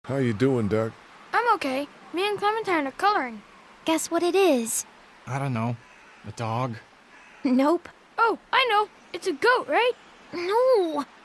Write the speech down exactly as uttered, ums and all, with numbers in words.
How you doing, Doc? I'm okay. Me and Clementine are coloring. Guess what it is? I don't know. A dog? Nope. Oh, I know. It's a goat, right? No!